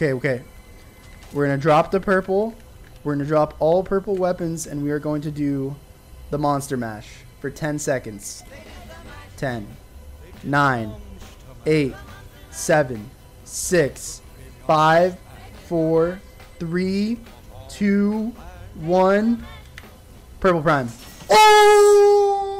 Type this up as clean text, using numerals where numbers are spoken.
Okay. We're going to drop the purple. We're going to drop all purple weapons, and we are going to do the monster mash for 10 seconds. 10, 9, 8, 7, 6, 5, 4, 3, 2, 1. Purple prime. Oh!